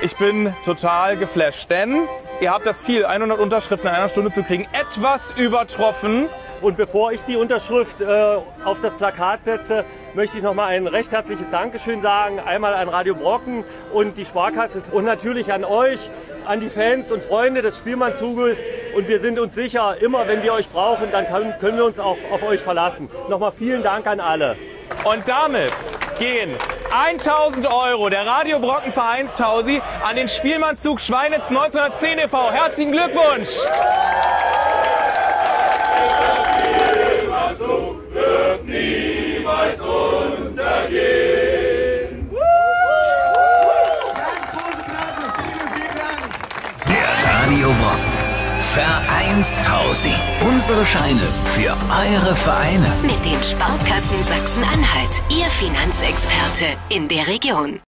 Ich bin total geflasht, denn ihr habt das Ziel, 100 Unterschriften in einer Stunde zu kriegen, etwas übertroffen. Und bevor ich die Unterschrift auf das Plakat setze, möchte ich noch mal ein recht herzliches Dankeschön sagen. Einmal an Radio Brocken und die Sparkasse und natürlich an euch, an die Fans und Freunde des Spielmannszuges. Und wir sind uns sicher, immer wenn wir euch brauchen, dann können wir uns auch auf euch verlassen. Nochmal vielen Dank an alle. Und damit gehen 1000 € der Radio Brocken Vereinstausi an den Spielmannszug Schweinitz 1910 e.V. Herzlichen Glückwunsch! Der Spielmannszug wird niemals untergehen. Ganz große Klasse, vielen Dank. Der Radio Brocken Vereinstausi. Unsere Scheine für eure Vereine. Mit den Sparkassen Sachsen-Anhalt. Ihr Finanzexperte in der Region.